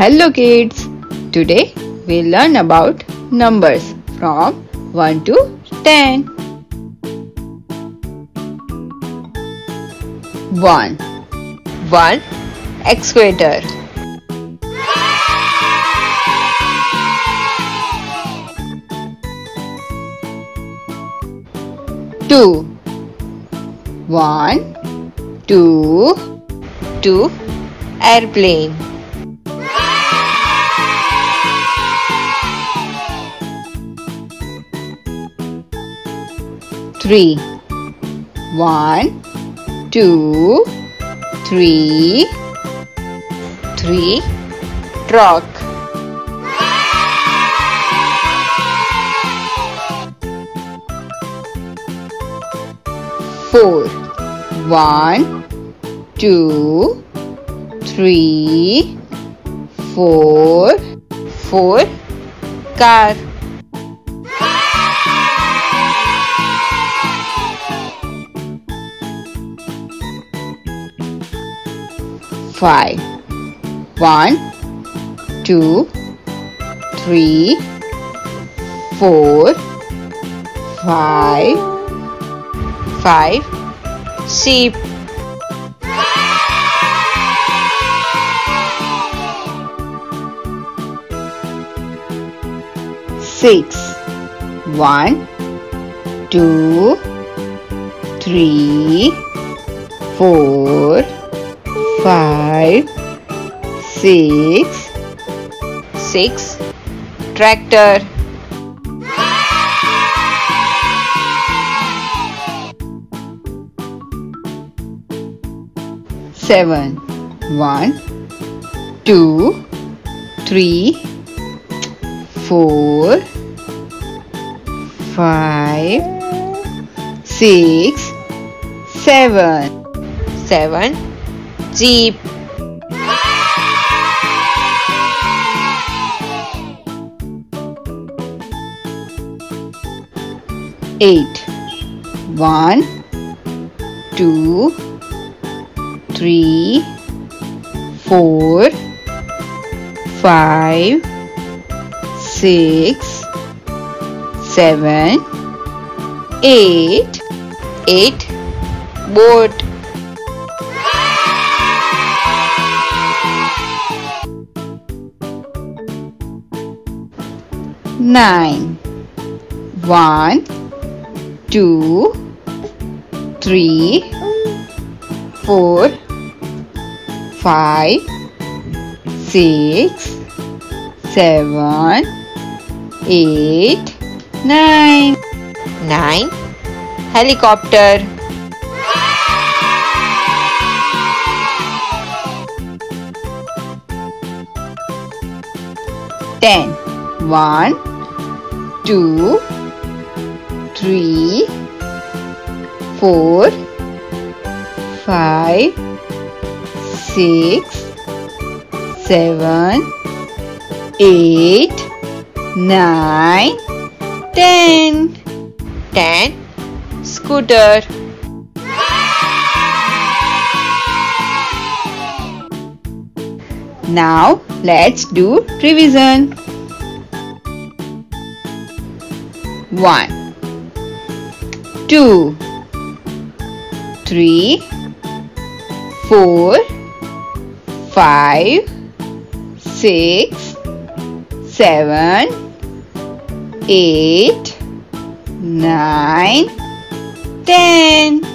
Hello kids, today we'll learn about numbers from 1 to 10. 1. One excavator. 2. 1, 2, 2 airplane. 3. 1, 2, 3, 3 truck. 4. 1, 2, 3, 4, 4 car. 5. 1, 2, 3, 4, 5, 5 sheep. 6. 1, 2, 3, 4, 5, 6, 6 tractor. 7. 1, 2, 3, 4, 5, 6, 7. 7 jeep. 8. 1, 2, 3, 4, 5, 6, 7, 8. 8 boat. 9. 1, 2, 3, 4, 5, 6, 7, 8, 9. 9 helicopter. 10. 1, 2, 3, 4, 5, 6, 7, 8, 9, 10. 10 scooter. 'Now let's do revision. 1, 2, 3, 4, 5, 6, 7, 8, 9, 10.